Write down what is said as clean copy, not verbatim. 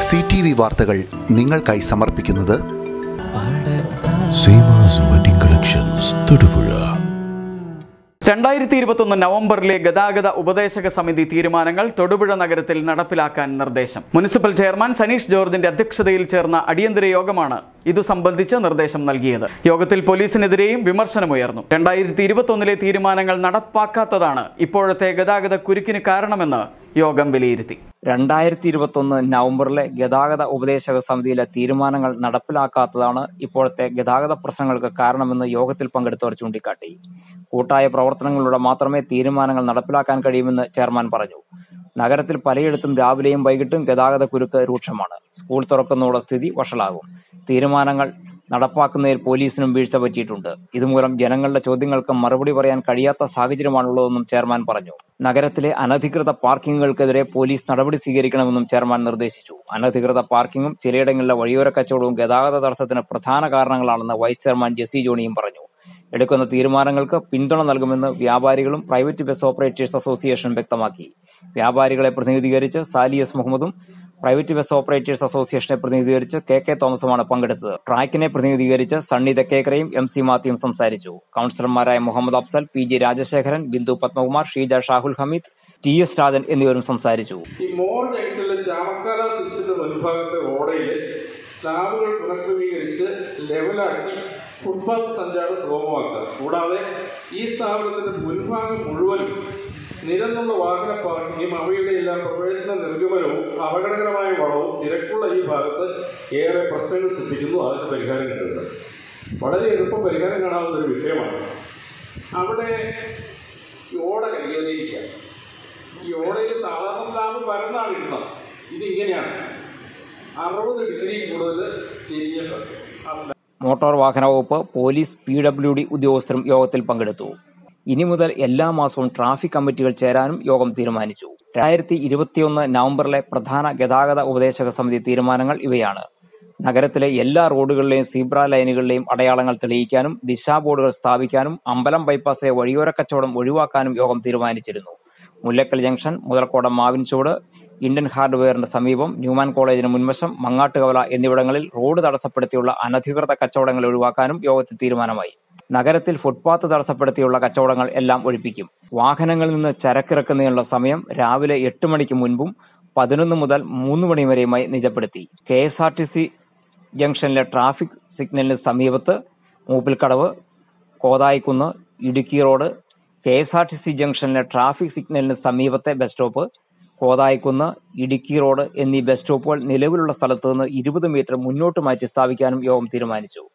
CTV വാർത്തകൾ നിങ്ങൾക്കായി സമർപ്പിക്കുന്നത് സീമാസ് വെഡിംഗ് കളക്ഷൻസ് തൊടുപുഴ. 2021 നവംബറിലെ ഗതാഗത ഉപദേശക സമിതി തീരുമാനങ്ങൾ തൊടുപുഴ നഗരത്തിൽ നടപ്പിലാക്കാൻ നിർദ്ദേശം. മുനിസിപ്പൽ ചെയർമാൻ സനീഷ് ജോർജിന്റെ അധ്യക്ഷതയിൽ ചേർന്ന അടിയന്തര യോഗമാണ് ഇതു സംബന്ധിച്ച് നിർദ്ദേശം നൽകിയത്. യോഗത്തിൽ പോലീസിനെതിരെയും വിമർശനമുയർന്നു. 2021 തീരുമാനങ്ങൾ നടപ്പാക്കാത്തതാണ് ഇപ്പോഴത്തെ ഗതാഗത കുരുക്കിന് കാരണമെന്ന് യോഗം വിലയിരുത്തി. 2021 നവംബറിലെ ഗതാഗത ഉപദേശക സമിതിയിലെ തീരുമാനങ്ങൾ നടപ്പിലാക്കാത്തതാണ് ഇപ്പോഴത്തെ ഗതാഗത പ്രശ്നങ്ങൾക്ക് കാരണമെന്ന് യോഗത്തിൽ പങ്കെടുത്തവർ ചൂണ്ടിക്കാട്ടി. കൂട്ടായ പ്രവർത്തനങ്ങളിലൂടെ മാത്രമേ തീരുമാനങ്ങൾ നടപ്പിലാക്കാൻ കഴിയുമെന്ന് ചെയർമാൻ പറഞ്ഞു. നഗരത്തിൽ പലയിടത്തും രാവിലെയും വൈകിട്ടും ഗതാഗത കുരുക്ക് രൂക്ഷമാണ്. സ്കൂൾ തുറക്കുന്നതോടെ സ്ഥിതി വഷളാകും. തീരുമാനങ്ങൾ നടപ്പാക്കുന്നതിൽ പോലീസിനും വീഴ്ച പറ്റിയിട്ടുണ്ട്. ഇതുമൂലം ജനങ്ങളുടെ ചോദ്യങ്ങൾക്ക് മറുപടി പറയാൻ കഴിയാത്ത സാഹചര്യമാണുള്ളതെന്നും ചെയർമാൻ പറഞ്ഞു. നഗരത്തിലെ അനധികൃത പാർക്കിങ്ങുകൾക്കെതിരെ പോലീസ് നടപടി സ്വീകരിക്കണമെന്നും ചെയർമാൻ നിർദ്ദേശിച്ചു. അനധികൃത പാർക്കിങ്ങും ചിലയിടങ്ങളിലെ വഴിയോര കച്ചവടവും ഗതാഗത തടസ്സത്തിന് പ്രധാന കാരണങ്ങളാണെന്ന് വൈസ് ചെയർമാൻ ജെസി ജോണിയും പറഞ്ഞു. എടുക്കുന്ന തീരുമാനങ്ങൾക്ക് പിന്തുണ നൽകുമെന്ന് വ്യാപാരികളും പ്രൈവറ്റ് ബസ് ഓപ്പറേറ്റേഴ്സ് അസോസിയേഷനും വ്യക്തമാക്കി. വ്യാപാരികളെ പ്രതിനിധീകരിച്ച് സാലിയസ് മുഹമ്മദും പ്രൈവറ്റ് ബസ് ഓപ്പറേറ്റേഴ്സ് അസോസിയേഷനെ പ്രതിനിധീകരിച്ച് കെ തോമസുമാണ് പങ്കെടുത്തത്. ട്രാക്കിനെ പ്രതിനിധീകരിച്ച് സണ്ണി തെക്കേക്കരയും MC മാത്യുവും സംസാരിച്ചു. കൌൺസിലർമാരായ മുഹമ്മദ് അഫ്സൽ, PG രാജശേഖരൻ, ബിന്ദു പത്മകുമാർ, ഷീജ ഷാഹുൽ ഹമീദ്, TS രാജൻ എന്നിവരും സംസാരിച്ചു. ഈ മോർ ജംഗ്ഷനിലെ ചാമക്കാല സിക്സിന്റെ മുൻഭാഗത്തെ ഓടയില് സ്ലാബുകൾ പുനഃക്രമീകരിച്ച് ലെവലാക്കി ഫുട്പാത്ത് സഞ്ചാരം സുഗമമാക്കുക. കൂടാതെ ഈ സ്ഥാപനത്തിന്റെ മുൻഭാഗം മുഴുവനും നിരന്നുള്ള വാഹന പാർക്കിങ്ങും അവയുടെ എല്ലാം പ്രവേശന നിർഗമനവും അപകടകരമായ വളവും തിരക്കുള്ള ഈ ഭാഗത്ത് ഏറെ പ്രശ്നങ്ങൾ സൃഷ്ടിക്കുന്നു. അതിന് പരിഹാരം കിട്ടുന്നത് വളരെ എളുപ്പം പരിഹാരം കാണാവുന്ന ഒരു വിഷയമാണ്. അവിടെ ഈ ഓട കൈകാര്യം. ഈ ഓടയിൽ സാധാരണ സ്ലാബ് പരന്നാണ് ഇടുന്നത്. ഇതിങ്ങനെയാണ് 60 ഡിഗ്രി കൂടുതൽ ചെരിഞ്ഞിട്ടുണ്ട്. മോട്ടോർ വാഹന വകുപ്പ്, പോലീസ്, PWD ഉദ്യോഗസ്ഥരും യോഗത്തിൽ പങ്കെടുത്തു. ഇനി മുതൽ എല്ലാ മാസവും ട്രാഫിക് കമ്മിറ്റികൾ ചേരാനും യോഗം തീരുമാനിച്ചു. 2021 നവംബറിലെ പ്രധാന ഗതാഗത ഉപദേശക സമിതി തീരുമാനങ്ങൾ ഇവയാണ്. നഗരത്തിലെ എല്ലാ റോഡുകളിലെയും സീബ്ര ലൈനുകളിലെയും അടയാളങ്ങൾ തെളിയിക്കാനും ദിശാ ബോർഡുകൾ സ്ഥാപിക്കാനും അമ്പലം ബൈപ്പാസിലെ വഴിയോര കച്ചവടം ഒഴിവാക്കാനും യോഗം തീരുമാനിച്ചിരുന്നു. മുല്ലക്കൽ ജംഗ്ഷൻ, മുതൽക്കോടം മാവിൻചൂട്, ഇന്ത്യൻ ഹാർഡ്വെയറിന് സമീപം, ന്യൂമാൻ കോളേജിന് മുൻവശം, മങ്ങാട്ടുകവല എന്നിവിടങ്ങളിൽ റോഡ് തടസ്സപ്പെടുത്തിയുള്ള അനധികൃത കച്ചവടങ്ങൾ ഒഴിവാക്കാനും യോഗത്തിൽ തീരുമാനമായി. നഗരത്തിൽ ഫുട്പാത്ത് തടസ്സപ്പെടുത്തിയുള്ള കച്ചവടങ്ങൾ എല്ലാം ഒഴിപ്പിക്കും. വാഹനങ്ങളിൽ നിന്ന് ചരക്കിറക്കുന്നതിനുള്ള സമയം രാവിലെ 8 മണിക്ക് മുൻപും 11 മുതൽ 3 മണി വരെയുമായി നിജപ്പെടുത്തി. KSRTC ജംഗ്ഷനിലെ ട്രാഫിക് സിഗ്നലിന് സമീപത്ത് മൂപ്പിൽക്കടവ്, കോതായിക്കുന്ന്, ഇടുക്കി റോഡ്, KSRTC ജംഗ്ഷനിലെ ട്രാഫിക് സിഗ്നലിന് സമീപത്തെ bus stop, Kothayikunnu, Idukki road എന്നീ ബസ് സ്റ്റോപ്പുകൾ നിലവിലുള്ള സ്ഥലത്ത് നിന്ന് 20 മീറ്റർ മുന്നോട്ട് മാറ്റി സ്ഥാപിക്കാനും യോഗം തീരുമാനിച്ചു.